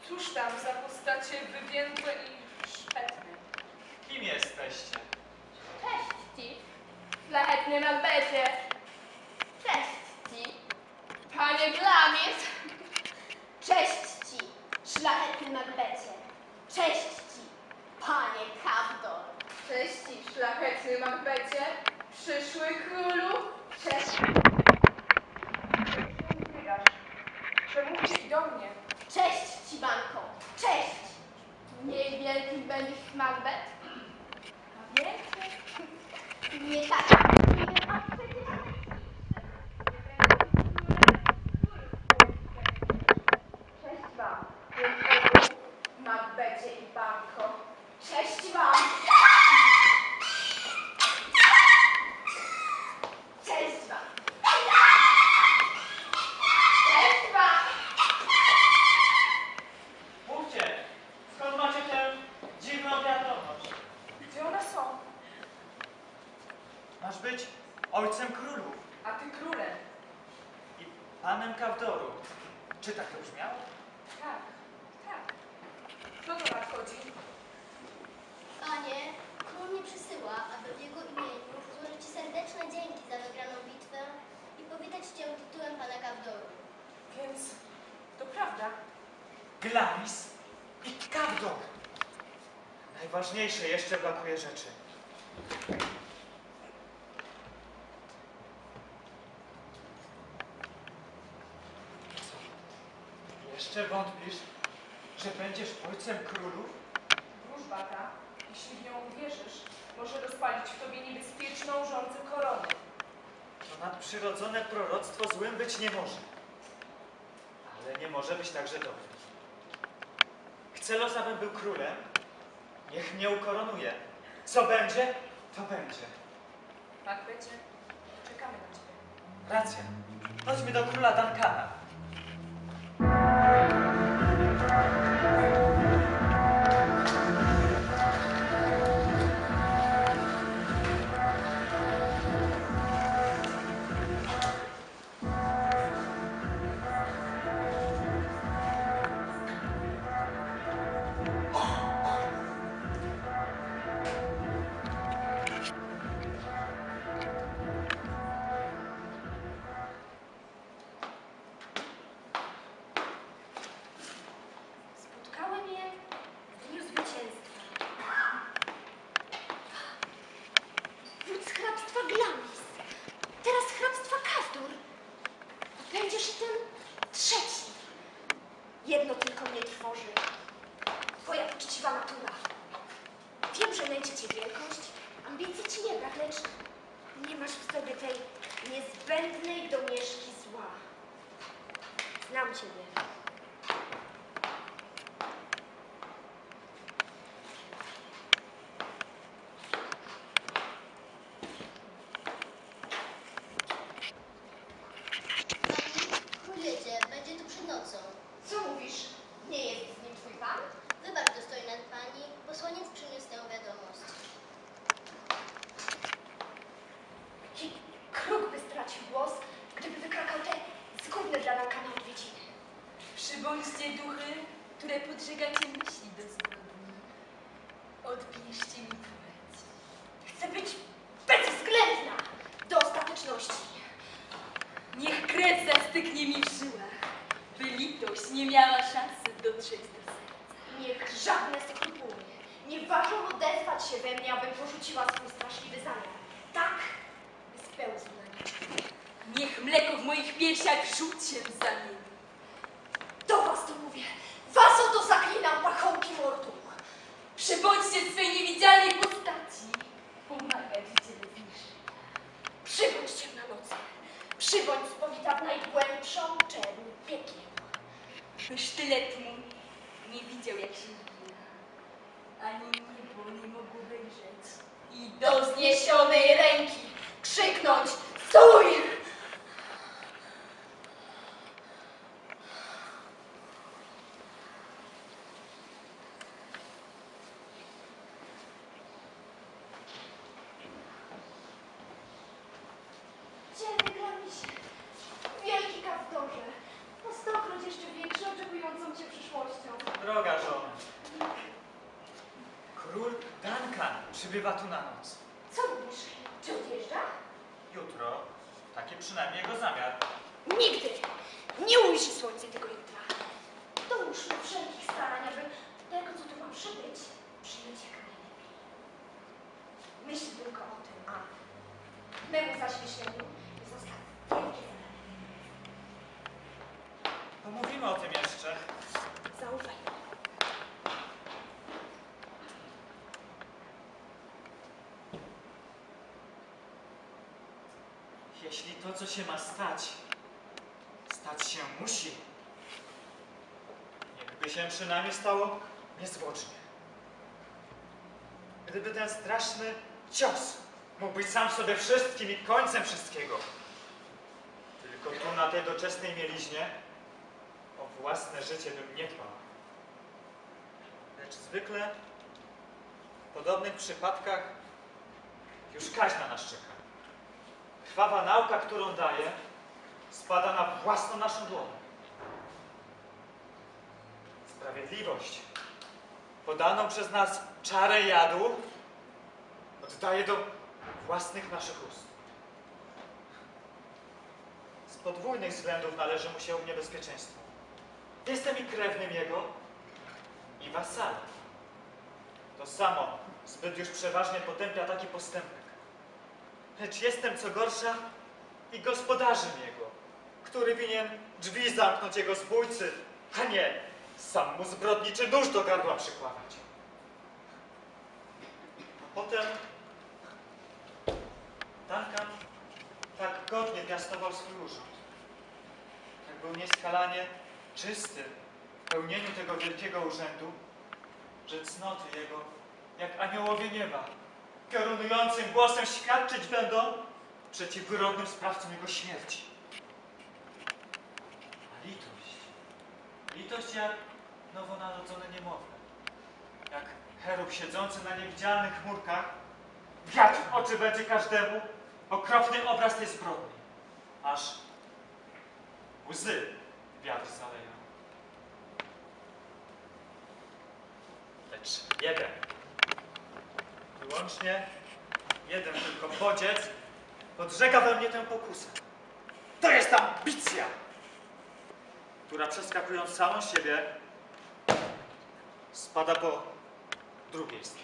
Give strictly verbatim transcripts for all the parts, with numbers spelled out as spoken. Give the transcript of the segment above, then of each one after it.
Cóż tam za postacie wywiędłe i szpetne? Kim jesteście? Cześć ci, szlachetny Macbecie. Cześć ci, panie Glamis. Cześć ci, szlachetny Macbecie. Cześć ci, panie Cawdor. Cześć ci, szlachetny Macbecie. Przyszły królu. Cześć. Przemówisz i do mnie. Cześć ci, banko. Cześć. Niech wielki będziesz Macbeth. A wielki? Nie tak. A przecież... Cześć wam, wielkiemu Macbecie i banko. Cześć wam. Cześć wam. Cześć wam. Mówcie, skąd macie tę dziwną wiadomość? Gdzie one są? Masz być ojcem królów A ty królem. i panem Cawdoru. Czy tak to brzmiało? Tak, tak. Kto to nadchodzi? Panie, król mnie przysyła, aby w jego imieniu złożyć Ci serdeczne dzięki za wygraną bitwę i powitać Cię tytułem pana Cawdoru. Więc to prawda. Glamis i Cawdor. Najważniejsze jeszcze brakuje rzeczy. Co? Jeszcze wątpisz, że będziesz ojcem królów? Wróżba ta, jeśli w nią uwierzysz, może rozpalić w tobie niebezpieczną rządzę korony. To nadprzyrodzone proroctwo złym być nie może. Ale nie może być także dobrym. Chcę los, abym był królem. Niech mnie ukoronuje. Co będzie, to będzie. Macbecie, czekamy na ciebie. Racja. Chodźmy do króla Duncana. Spotkałem je w dniu zwycięstwa. Wódz hrabstwa Glamis. Teraz hrabstwa Cawdor. A będziesz tym trzeci. Jedno tylko mnie trwoży. Twoja poczciwa natura. Wiem, że nęci cię wielkość, ambicji ci nie brak, lecz nie masz w sobie tej niezbędnej domieszki zła. Znam ciebie. Król jedzie, będzie tu przed nocą. Co mówisz? Nie jest z nim twój pan? Wybacz, dostojna pani, posłaniec przyniósł tę wiadomość. I kruk by stracił głos, gdyby wykrakał te zgubne dla Duncana odwiedziny. Przybądźcie duchy, które podżegacie myśli do zbrodni. Odpiszcie mi płeć. Chcę być bezwzględna do ostateczności. Niech krew zastygnie mi w żyłach, by litość nie miała szansy dotrzeć do serca. Niech żadne skrupuły nie ważą odezwać się we mnie, abym porzuciła swój straszliwy zamiar. Tak, by spełzł na nie. Niech mleko w moich piersiach żółć się zamieni. Do was to mówię. Was o to zaklinam, pachołki mordu. Przybądźcie swej niewidzialnej postaci. Pomagać cielewiszy. Przybądź ciemna nocy. Przybądź spowita w najgłębszą czerń piekieł. By sztylet mój nie widział, jak się wbija. Ani niebo nie mogło wejrzeć. I Do wzniesionej ręki krzyknąć stój! Dzielny Glamisie, wielki Cawdorze, po stokroć jeszcze większy oczekującą cię przyszłością. Przybywa tu na noc. Co mówisz? Czy odjeżdża? Jutro. Taki przynajmniej jego zamiar. Nigdy! Nie ujrzy słońce tego jutra. Dołóżmy wszelkich starań, aby tego, co tu ma przybyć, przyjąć jak najlepiej. Myśl tylko o tym, a memu zaś myśleniu zostaw wielkie zaledwie. Pomówimy o tym jeszcze. Zaufaj. Jeśli to, co się ma stać, stać się musi, niechby się przynajmniej stało niezwłocznie. Gdyby ten straszny cios mógł być sam sobie wszystkim i końcem wszystkiego. Tylko tu na tej doczesnej mieliźnie o własne życie bym nie dbał. Lecz zwykle w podobnych przypadkach już kaźń na nas czeka. Krwawa nauka, którą daje, spada na własną naszą dłoń. Sprawiedliwość, podaną przez nas czarę jadu, oddaje do własnych naszych ust. Z podwójnych względów należy mu się niebezpieczeństwo. Jestem i krewnym jego, i wasalem. To samo zbyt już przeważnie potępia taki postępek. Lecz jestem, co gorsza, i gospodarzem jego, który winien drzwi zamknąć jego zbójcy, a nie sam mu zbrodniczy nóż do gardła przykładać. A potem Duncan tak godnie piastował swój urząd. Tak był nieskalanie czysty w pełnieniu tego wielkiego urzędu, że cnoty jego, jak aniołowie nieba, piorunującym głosem świadczyć będą przeciw wyrodnym sprawcom jego śmierci. A litość, litość jak nowonarodzone niemowlę, jak cherub siedzący na niewidzialnych chmurkach, wiatr w oczy będzie każdemu, okropny obraz tej zbrodni, aż łzy wiatr zaleją. Lecz jeden, wyłącznie jeden tylko bodziec podżega we mnie tę pokusę. To jest ambicja, która przeskakując samą siebie spada po drugiej stronie.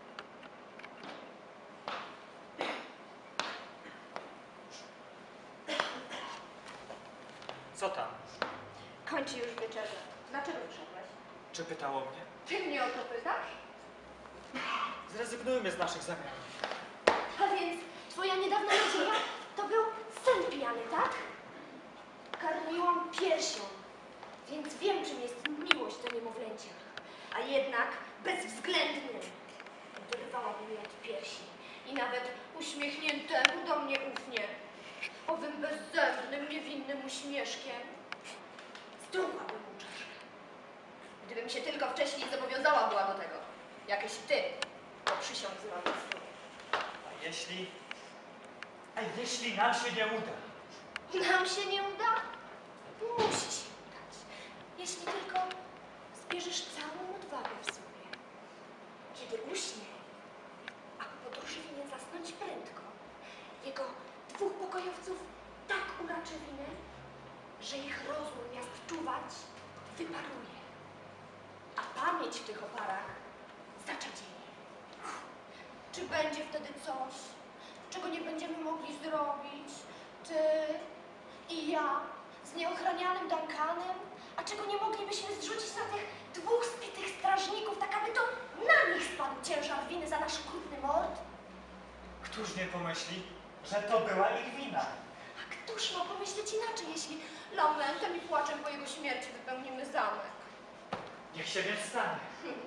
Co tam? Kończy już wieczerze. Dlaczego wyszedłeś? Czy pytało mnie? Ty mnie o to pytasz? Zrezygnujmy z naszych zamiarów. A więc twoja niedawna nadzieja to był sen pijany, tak? Karmiłam piersią, więc wiem, czym jest miłość do niemowlęcia. A jednak bezwzględnym odrywałabym jej od piersi i nawet uśmiechniętemu do mnie ufnie, owym bezzębnym, niewinnym uśmieszkiem zdrugłabym mu czaszkę. Gdybym się tylko wcześniej zobowiązała była do tego, jakeś ty, to przysiąg zrobić. A jeśli... A jeśli nam się nie uda? Nam się nie uda? Musi się udać. Jeśli tylko zbierzesz całą odwagę w sobie. Kiedy uśnie, a po podróży winien zasnąć prędko, jego dwóch pokojowców tak uraczy winę, że ich rozum miast czuwać wyparuje. A pamięć w tych oparach zaczadzieje. Czy będzie wtedy coś, czego nie będziemy mogli zrobić? Ty i ja z nieochranianym Duncanem? A czego nie moglibyśmy zrzucić na tych dwóch spitych strażników, tak aby to na nich spadł ciężar winy za nasz okrutny mord? Któż nie pomyśli, że to była ich wina? A któż ma pomyśleć inaczej, jeśli lamentem i płaczem po jego śmierci wypełnimy zamek? Niech się więc stanie.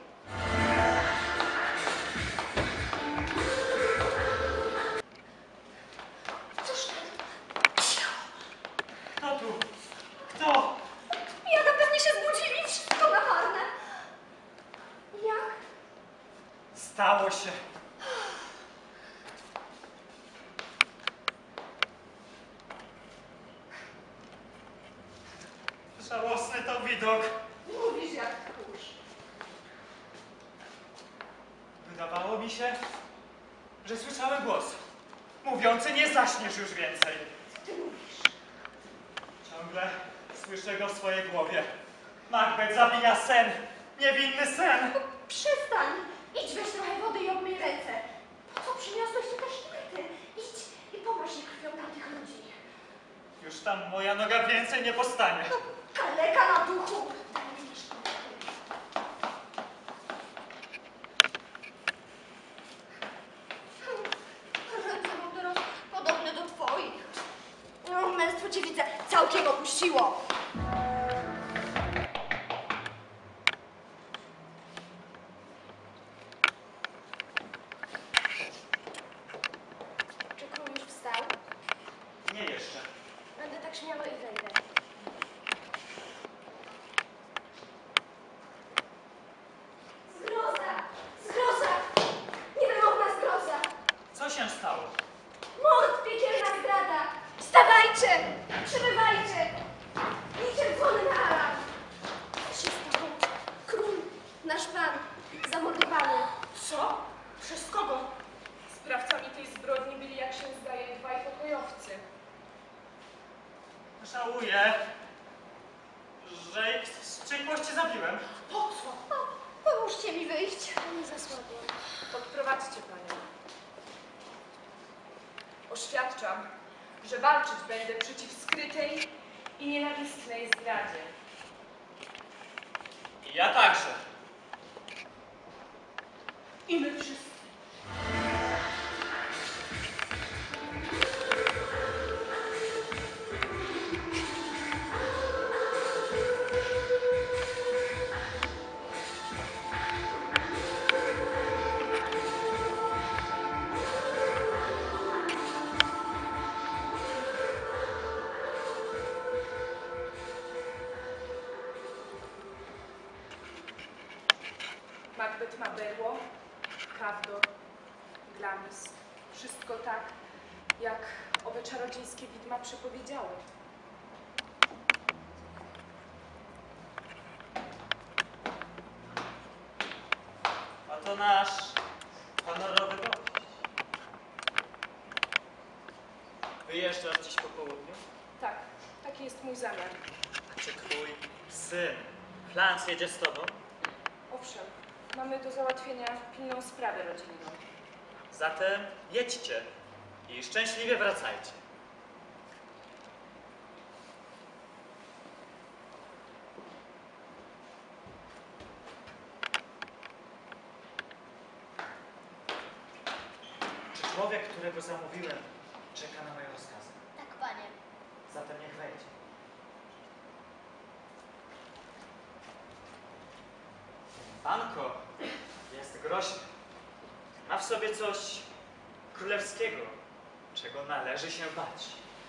Cóż ten? Kto tu? Kto? Jada pewnie się zbudzili, wszystko na marne. Jak? Stało się. Żałosny to widok. Mówisz jak tchórz. Wydawało mi się, że słyszałem głos, mówiący: nie zaśniesz już więcej. Co ty mówisz? Ciągle słyszę go w swojej głowie. Macbeth zabija sen, niewinny sen. Przestań! Idź weź trochę wody i obmyj ręce. Po co przyniosłeś tu te szpryty? Idź i pomaż się krwią tamtych ludzi. Już tam moja noga więcej nie postanie. No, kaleka na duchu! Daj mi te szpryty. Ręce mam teraz podobne do twoich. No, męstwo cię widzę, całkiem opuściło. Czy król już wstał? Nie jeszcze. Będę tak śmiała i wejdę. Zgroza! Zgroza! Niewymowna zgroza! Co się stało? Mord, piekielna zdrada! Wstawajcie! Przybywajcie! Niczym dzwony na alarm! Co się stało? Król, nasz pan, zamordowany. Co? Przez kogo? Sprawcami tej zbrodni byli, jak się zdaje, dwaj pokojowcy. Żałuję, że ich z wściekłości zabiłem. Po co? O, pomóżcie mi wyjść. Nie za słabo. Odprowadźcie panią. Oświadczam, że walczyć będę przeciw skrytej i nienawistnej zdradzie. I ja także. I my wszyscy. Macbeth ma berło, Cawdor, Glamis. Wszystko tak, jak owe czarodziejskie widma przepowiedziały. A to nasz honorowy gość. Wyjeżdżasz dziś po południu? Tak, taki jest mój zamiar. A czy twój syn, Flans, jedzie z tobą? Owszem, mamy do załatwienia pilną sprawę rodzinną. Zatem jedźcie i szczęśliwie wracajcie. Czy człowiek, którego zamówiłem, czeka na moje rozkazy? Tak, panie. Zatem niech wejdzie. Panko jest groźny. Ma w sobie coś królewskiego, czego należy się bać.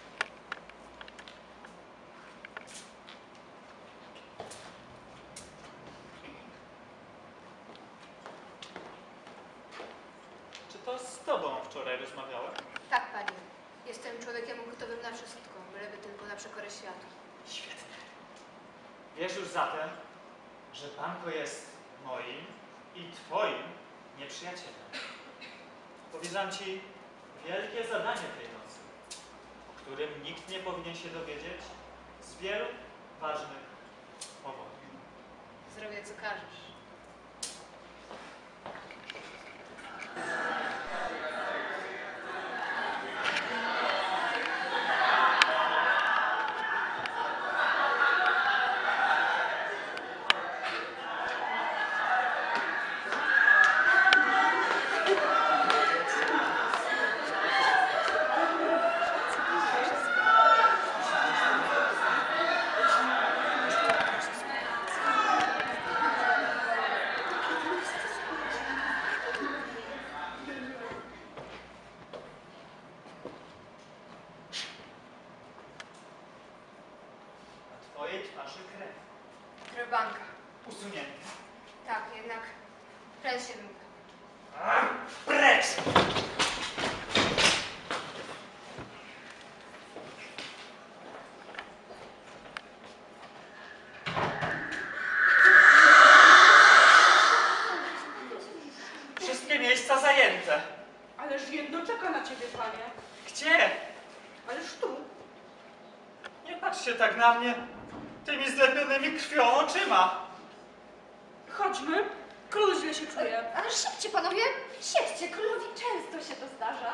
Czy to z tobą wczoraj rozmawiałem? Tak, panie. Jestem człowiekiem gotowym na wszystko, byleby tylko na przekorę światu. Świetnie. Wiesz już zatem, że Panko jest moim i twoim nieprzyjacielem. Powierzam ci wielkie zadanie tej nocy, o którym nikt nie powinien się dowiedzieć z wielu ważnych powodów. Zrobię, co każesz. Na twojej twarzy krew. Krebanka. Usunięty. Tak, jednak pręd się wymyka. Ach, precz! Wszystkie miejsca zajęte. Ależ patrzcie tak na mnie tymi zlepionymi krwią oczyma. Chodźmy. Król źle się czuje. Ale szybcie, panowie, siedźcie, królowi często się to zdarza.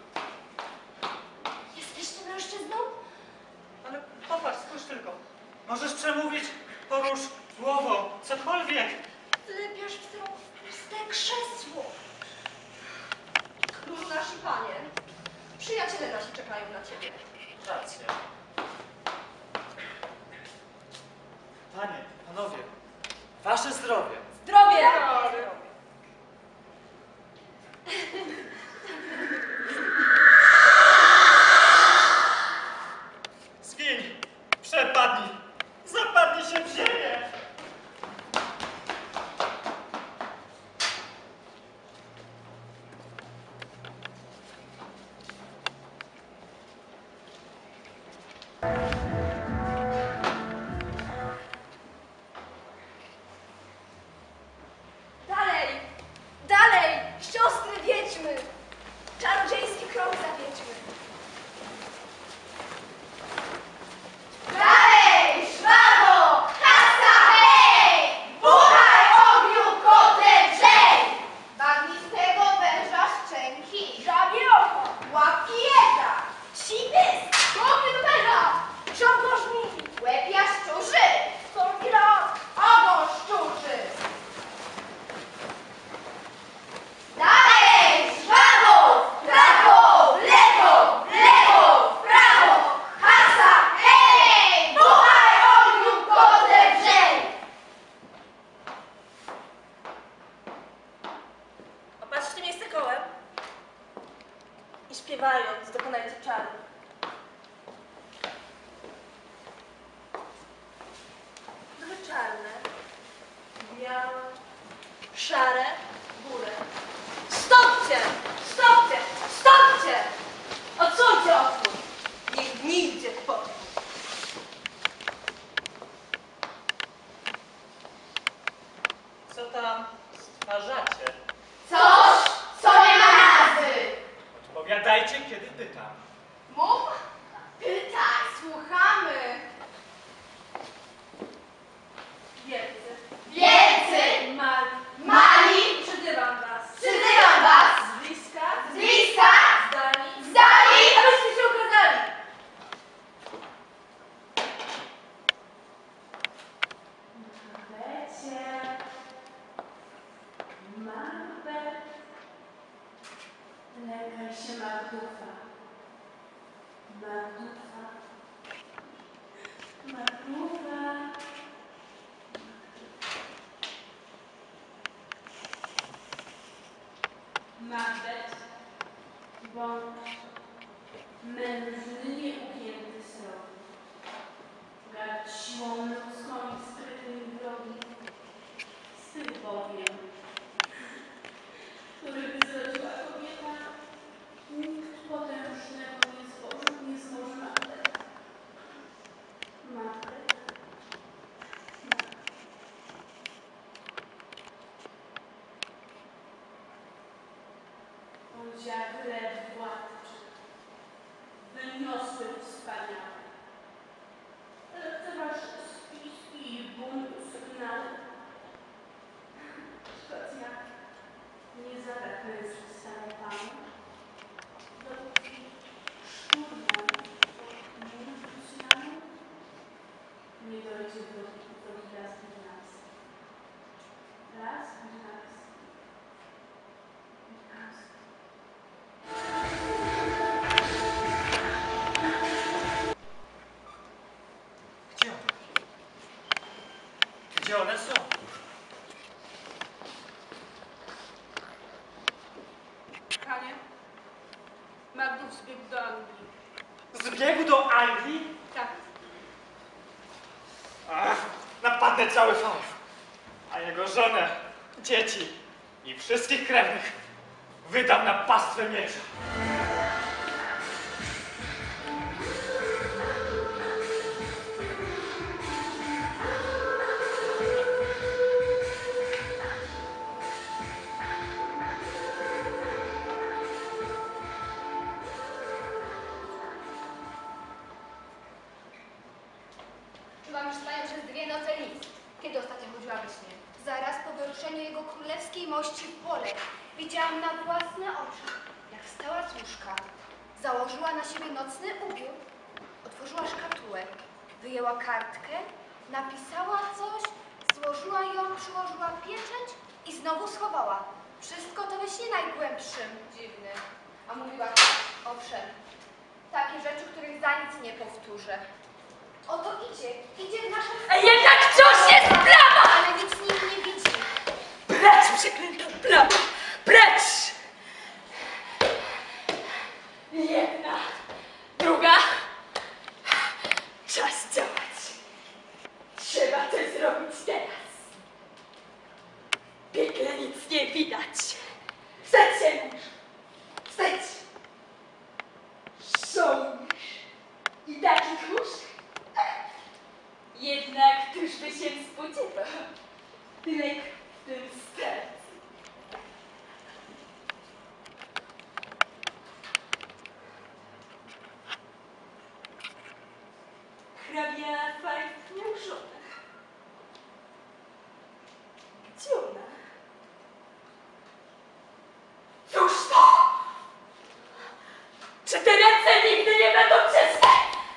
Jesteście mężczyzną? Ale popatrz, spójrz tylko. Możesz przemówić, porusz głową, cokolwiek. Lepiasz w to puste krzesło. Król nasz i panie, przyjaciele nasi czekają na ciebie. Racja. Panie, panowie, wasze zdrowie. Zdrowie! Zgiń, przepadnij, zapadnij się w ziemię. Dalej! Dalej! Siostry wiedźmy! Czarodziejski krąg zawiedźmy! Dalej! Żwawo! Kasa hej! Buchaj ogniu kotle drzej! Bagnistego węża szczęki! Żabie oko! Łapki jeda! Sipy! Głowy do węża! Żogo żmi! Łeb jaszczurzy! Stąpi rok! Ogon szczurzy! Dalej! Żwawo! Prawo! Lewo! Lewo! Prawo! Hasa! Hej! Buchaj ogniu kotle drzej! Opatrzcie miejsce kołem i śpiewając dokonajcie czaru. Trochę czarne, białe, szare, góry. Stopcie! Stopcie! Stopcie! Odsuńcie otwór! Niech nigdzie w pokój. Co tam stwarzacie? Coś, co nie ma nazwy! Odpowiadajcie, kiedy pytam. Mów? Pytaj, słuchamy! Wielcy, Wielcy! mali, Mali! przydywam was. Przyzywam was! Z bliska, Z bliska! z dali, Z dali! abyście się ukazali. Macbecie, Macbeth, lękaj się Macdufa, Macdufa, Macdufa. Macbeth, bądź mężnie ugięty srogi, gardź siłą ludzką i sprytnym wrogi, z tych bowiem, których zrodziła kobieta, nikt potężnego nie złożył, nie złoży Macbeth. Macbeth, Macbeth. On ziarle władczy, wyniosły wspaniałe. Lekceważ spiski i buntu sygnały. Sytuacja nie zabraknie stanie panu, dopóki szturmem od Murcjanu nie dojdzie do, do gwiazdy dynastii. Raz dynastii. Dynastii. Gdzie one? Gdzie one są? Panie, Macduff zbiegł do Anglii. Zbiegł do Anglii? Tak. Ach, napadnę cały Fife, a jego żonę, dzieci i wszystkich krewnych wydam na pastwę miecza. zobaczyła we śnie? Zaraz po wyruszeniu jego królewskiej mości w pole widziałam na własne oczy, jak wstała z łóżka, założyła na siebie nocny ubiór, otworzyła szkatułę, wyjęła kartkę, napisała coś, złożyła ją, przyłożyła pieczęć i znowu schowała. Wszystko to we śnie najgłębszym. Dziwny. A mówiła, owszem, takie rzeczy, których za nic nie powtórzę. Oto idzie, idzie w naszą A jednak wciąż jest plama! ale nic nikt nie widzi. Precz, przeklęta plama! Precz! Jedna, druga. Czas działać. Trzeba to zrobić teraz. W piekle nic nie widać. Wstać się mąż! Wstać! Żołnierz i taki tchórz. Jednak któż by się spodziewał? Tyle w tym sercu. Hrabia Five miał żonę. Gdzie ona? Cóż to? Czy te ręce nigdy nie będą czyste?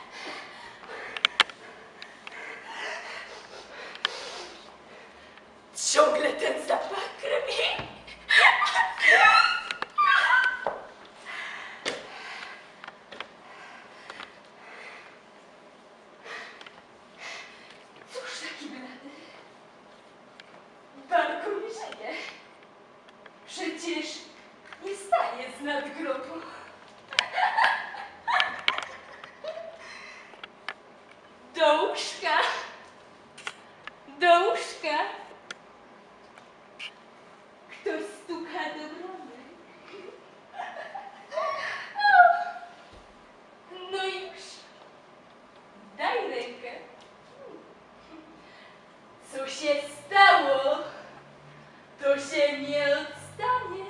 Ciągle ten zapach krwi. Cóż taki blady? Barku nie żyje. Przecież nie staje z nadgrobu. Do łóżka. Do łóżka. Ktoś stuka do bramy. No już. Daj rękę. Co się stało, to się nie odstanie.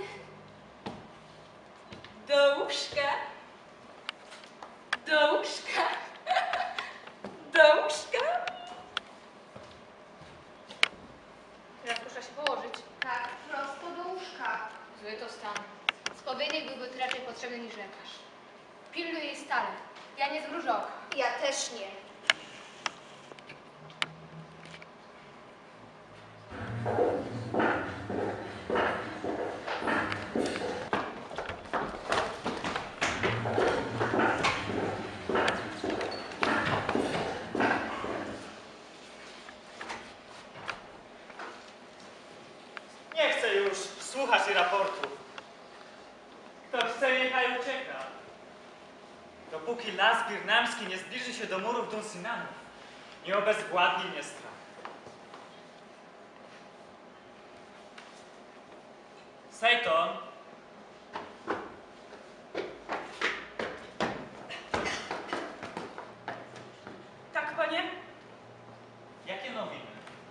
Do łóżka. Do łóżka. Do łóżka. Teraz proszę się położyć. Tak, prosto do łóżka. Zły to stan. Spowiednik byłby tu raczej potrzebny niż lekarz. Pilnuj jej stale. Ja nie zmrużę oka. Ja też nie. Nie chcę już słuchać raportu. Kto chce, niechaj ucieka. Dopóki las birnamski nie zbliży się do murów Dunsinanów, nie obezwładni mnie strach. Sejton. Tak, panie? Jakie nowiny?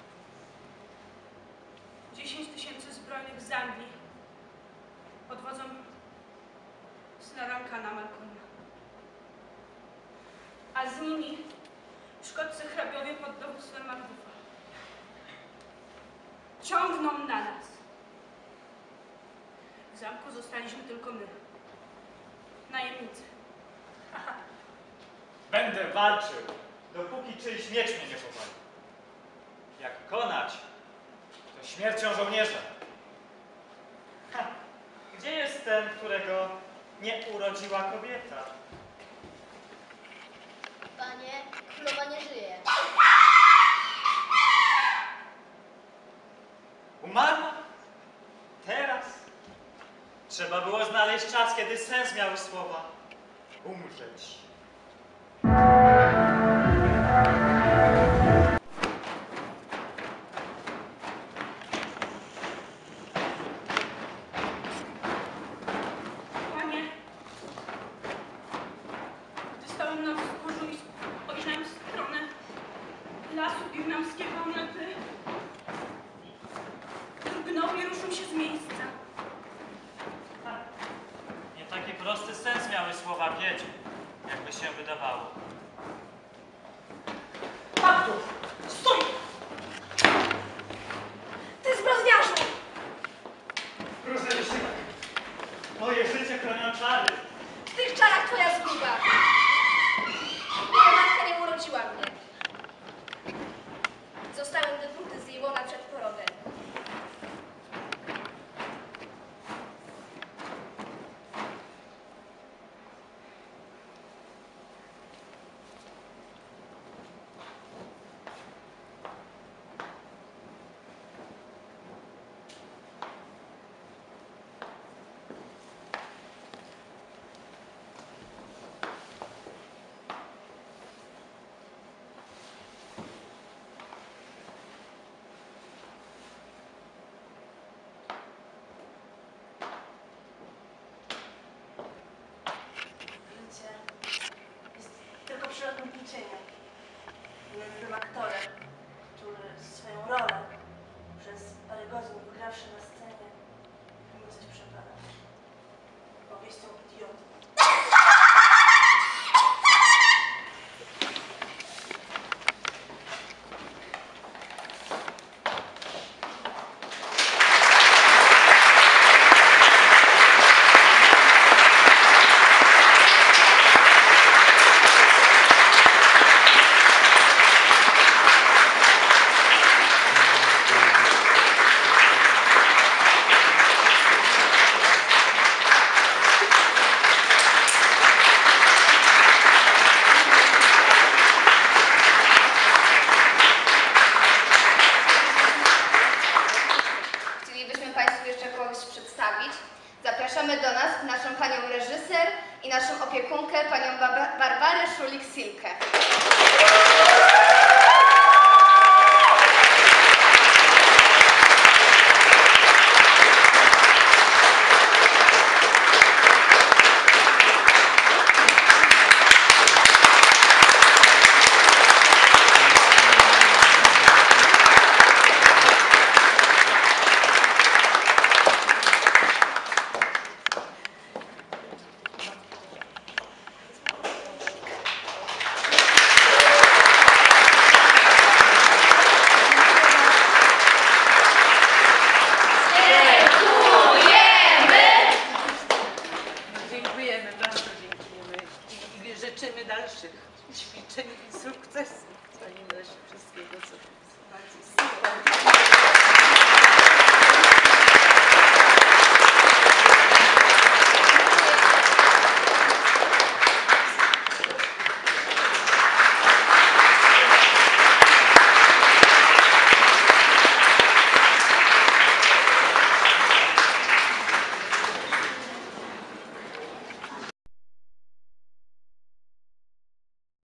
Dziesięć tysięcy zbrojnych z Anglii pod wodzą syna Rankana Malcolma. A z nimi szkoccy hrabiowie pod dowództwem Macduffa. Ciągną na nas. W zamku zostaliśmy tylko my. Najemnicy. Będę walczył, dopóki czyjś miecz mnie nie powali. Jak konać, to śmiercią żołnierza. Ha, gdzie jest ten, którego nie urodziła kobieta? Panie, królowa nie żyje. Umarła? Teraz? Trzeba było znaleźć czas, kiedy sens miały słowa. Umrzeć. Panie, gdy stałem na wzgórzu i spojrzałem w stronę lasu birnamskiego, on jakby drgnął i ruszył się z miejsca. Ha, nie taki prosty sens miały słowa wiedźm, jakby się wydawało. Abdul, stój! następnym cieniem, nędznym aktorem, który swoją rolę przez parę godzin wygrawszy na scenie, mógł coś przepadać. Powieścią idioty. Chcielibyśmy Państwu jeszcze kogoś przedstawić. Zapraszamy do nas naszą panią reżyser i naszą opiekunkę, panią Ba- Barbarę Szulik-Silkę. Dziękujemy, bardzo dziękujemy i, i życzymy dalszych ćwiczeń i sukcesów. Pani Lesiu, wszystkiego co bardzo super.